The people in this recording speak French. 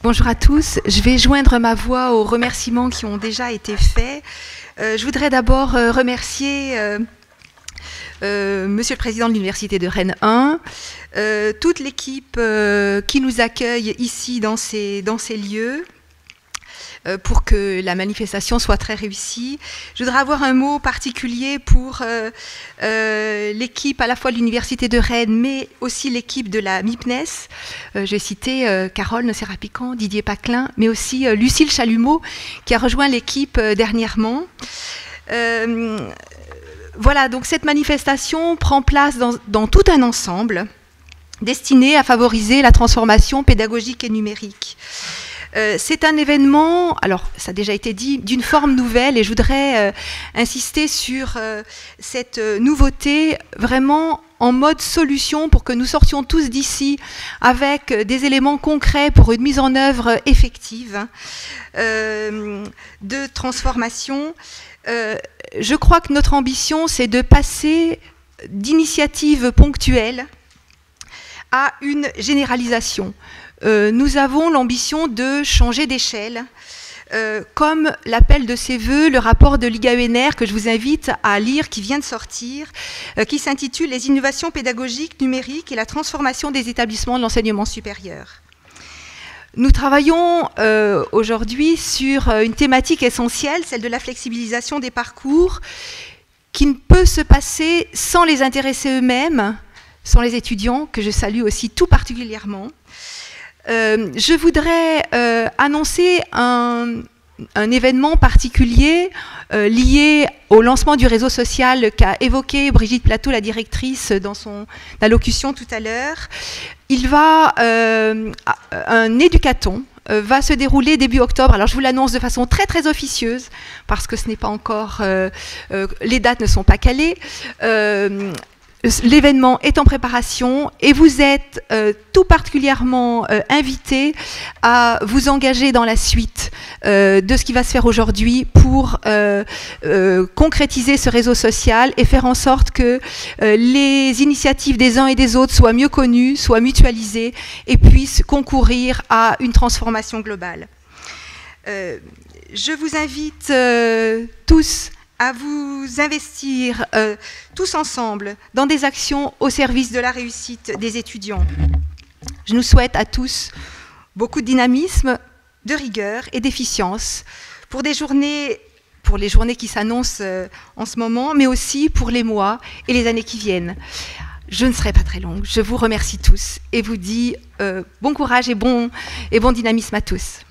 Bonjour à tous. Je vais joindre ma voix aux remerciements qui ont déjà été faits. Je voudrais d'abord remercier Monsieur le Président de l'Université de Rennes 1, toute l'équipe qui nous accueille ici dans ces lieux, pour que la manifestation soit très réussie. Je voudrais avoir un mot particulier pour l'équipe à la fois de l'Université de Rennes, mais aussi l'équipe de la MIPNES. J'ai cité Carole Nocera-Piquant, Didier Paclin, mais aussi Lucille Chalumeau, qui a rejoint l'équipe dernièrement. Voilà, donc cette manifestation prend place dans tout un ensemble destiné à favoriser la transformation pédagogique et numérique. C'est un événement, alors ça a déjà été dit, d'une forme nouvelle, et je voudrais insister sur cette nouveauté vraiment en mode solution pour que nous sortions tous d'ici avec des éléments concrets pour une mise en œuvre effective de transformation. Je crois que notre ambition, c'est de passer d'initiatives ponctuelles à une généralisation. Nous avons l'ambition de changer d'échelle, comme l'appelle de ses voeux le rapport de l'IGA-UNR que je vous invite à lire, qui vient de sortir, qui s'intitule « Les innovations pédagogiques, numériques et la transformation des établissements de l'enseignement supérieur ». Nous travaillons aujourd'hui sur une thématique essentielle, celle de la flexibilisation des parcours, qui ne peut se passer sans les intéresser eux-mêmes, sans les étudiants, que je salue aussi tout particulièrement. Je voudrais annoncer un événement particulier lié au lancement du réseau social qu'a évoqué Brigitte Plateau, la directrice, dans son allocution tout à l'heure. Un éducathon va se dérouler début octobre. Alors je vous l'annonce de façon très très officieuse, parce que ce n'est pas encore, les dates ne sont pas calées. L'événement est en préparation et vous êtes tout particulièrement invités à vous engager dans la suite de ce qui va se faire aujourd'hui pour concrétiser ce réseau social et faire en sorte que les initiatives des uns et des autres soient mieux connues, soient mutualisées et puissent concourir à une transformation globale. Je vous invite tous à vous investir tous ensemble dans des actions au service de la réussite des étudiants. Je nous souhaite à tous beaucoup de dynamisme, de rigueur et d'efficience pour les journées qui s'annoncent en ce moment, mais aussi pour les mois et les années qui viennent. Je ne serai pas très longue. Je vous remercie tous et vous dis bon courage et bon dynamisme à tous.